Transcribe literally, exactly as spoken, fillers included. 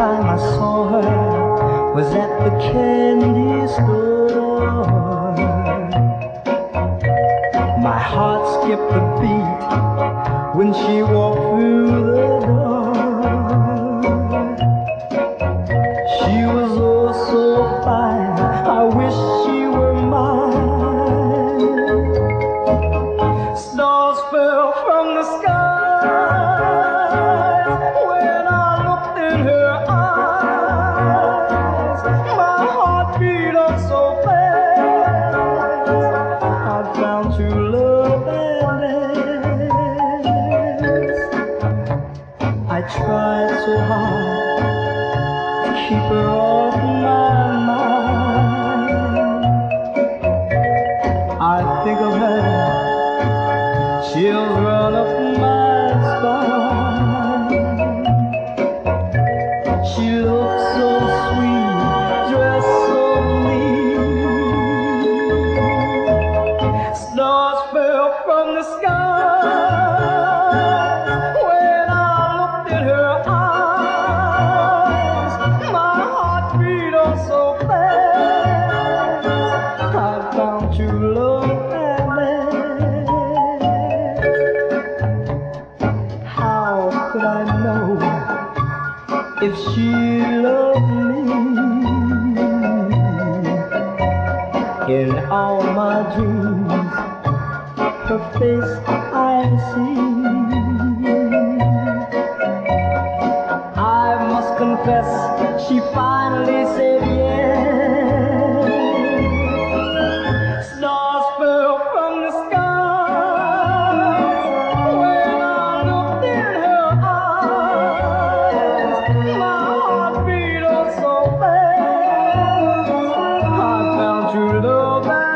time I saw her was at the candy store. My heart skipped a beat when she walked through the door. She was oh so fine, I wish she were mine. Stars fell from the sky when I looked in her eyes. My heart beat up so fast, I found true love at last. I tried so hard to keep her off my mind. I think of her, chills run up my spine. She looked so sweet, dressed so neat. Stars fell from the sky when I looked in her eyes. My heart beat on so fast, I found true love at last. How could I know if she loved me? In all my dreams, her face I see. I must confess, she finally said yes. Stars fell from the sky when I looked in her eyes. My heart beat on so fast, I found true love.